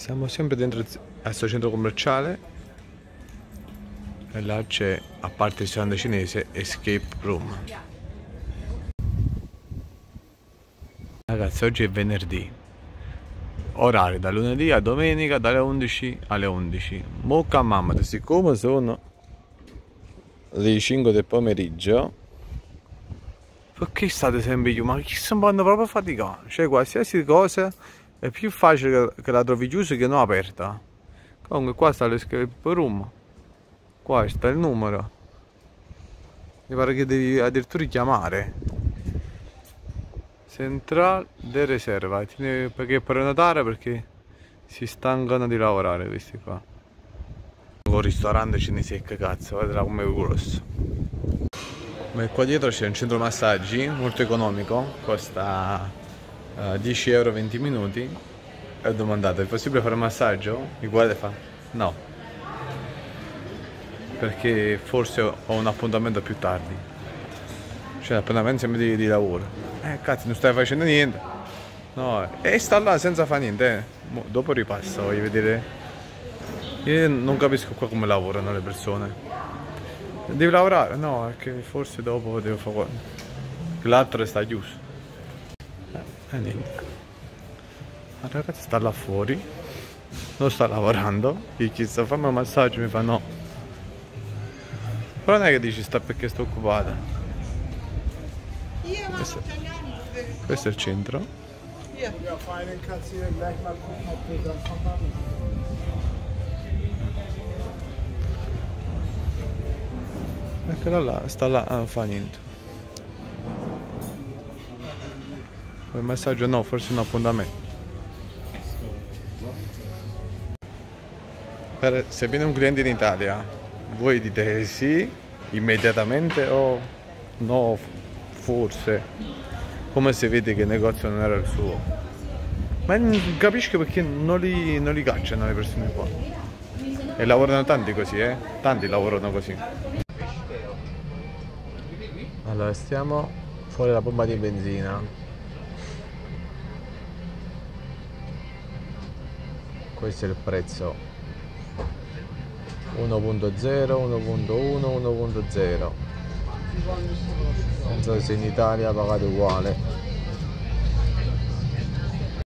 Siamo sempre dentro a questo centro commerciale e là c'è, a parte il ristorante cinese, Escape Room. Ragazzi, oggi è venerdì, orari da lunedì a domenica dalle 11 alle 11. Mocca mamma, siccome sono le 5 del pomeriggio, perché state sempre io? Ma chi si vanno proprio a faticare? Cioè qualsiasi cosa è più facile che la trovi chiusa che non aperta. Comunque qua sta l'escape room, qua sta il numero, mi pare che devi addirittura chiamare Central de Reserva, perché prenotare perché si stancano di lavorare questi qua. Un ristorante cinese, che cazzo, vedrà come è grosso. Ma qua dietro c'è un centro massaggi molto economico, costa 10 euro 20 minuti. E ho domandato, è possibile fare un massaggio? Mi guarda e fa no, perché forse ho un appuntamento più tardi. Cioè l'appuntamento sempre di lavoro. Cazzo, non stai facendo niente. No, e sta là senza fare niente. Dopo ripasso, voglio vedere. Io non capisco qua come lavorano le persone. Devi lavorare? No, è che forse dopo devo fare qualcosa. L'altro sta chiuso. Niente. Il ragazzo sta là fuori, non sta lavorando. Gli chiesto fammi un massaggio, mi fa no. Però non è che dici sta perché sto occupata. Questo è il centro. Eccola là, sta là, non fa niente. Il massaggio no, forse un appuntamento. Se viene un cliente in Italia, voi dite sì immediatamente o no, forse, come se vede che il negozio non era il suo. Ma non capisco perché non li cacciano le persone qua. E lavorano tanti così, tanti lavorano così. Allora, stiamo fuori la pompa di benzina. Questo è il prezzo. 1.0, 1.1, 1.0. Non so se in Italia pagate uguale.